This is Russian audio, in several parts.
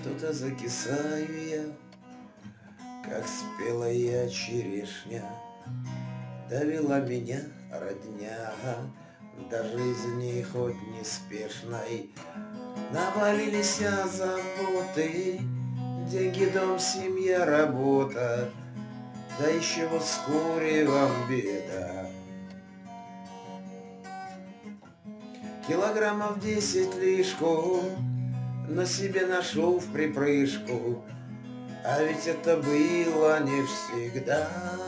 что-то закисаю я, как спелая черешня. Довела меня родня до жизни хоть неспешной. Навалились заботы, деньги, дом, семья, работа, да еще вот вскоре вам беда. Килограммов 10 лишку на себе нашел в припрыжку, а ведь это было не всегда.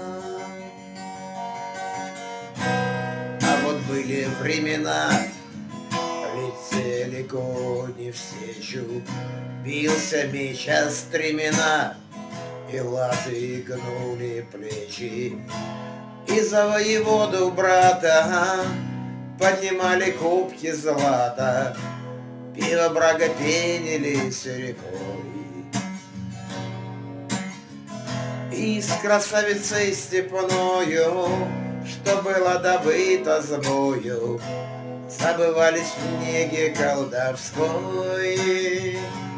А вот были времена, летели кони в сечу, бился меч о стремена, и латы гнули плечи, и за воеводу брата поднимали кубки злата, пиво брага пенились рекой. И с красавицей степною, что было добыто с бою, забывались в неге колдовской.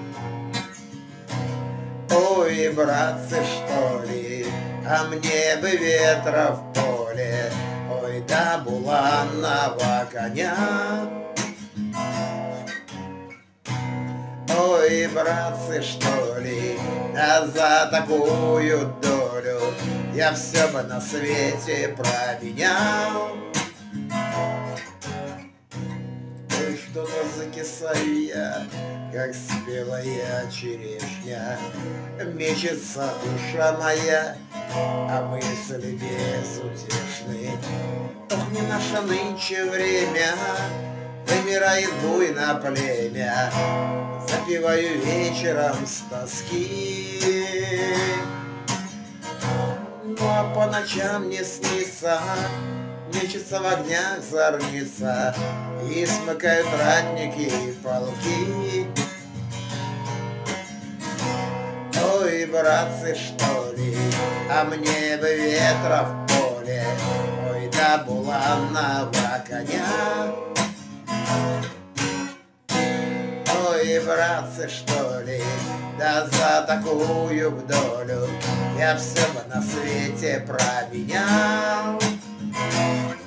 Ой, братцы, что ли, а мне бы ветра в поле, ой, да буланного коня. Ой, братцы, что ли, да за такую долю я все бы на свете променял. Ой, что-то закисаю я, как спелая черешня. Мечется душа моя, а мысли безутешны. Ох, не наше нынче время, вымирает буйно племя. Запиваю вечером с тоски, ну а по ночам не снится, мечется в огнях зорница, и смыкают ратники и полки. Ой, братцы, что ли, а мне бы ветра в поле, ой, да буланного коня. Ой, братцы, что ли, да за такую долю я все бы на свете променял.